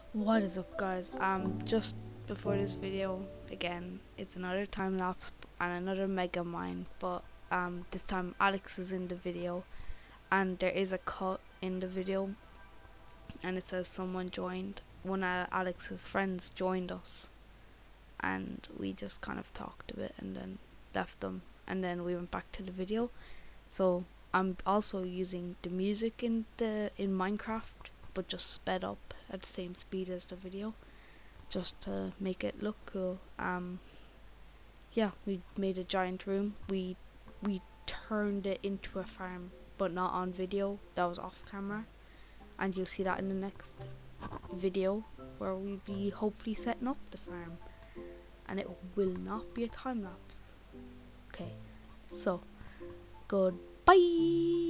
What is up, guys? Just before this video, again, it's another time lapse and another mega mine, but this time Alex is in the video, and there is a cut in the video, and it says someone joined. One of Alex's friends joined us, and we just kind of talked a bit and then left them, and then we went back to the video. So I'm also using the music in Minecraft, but just sped up at the same speed as the video, just to make it look cool. Yeah, we made a giant room. We turned it into a farm, but not on video. That was off camera, and you'll see that in the next video where we'll be hopefully setting up the farm, and it will not be a time lapse. Okay, so goodbye.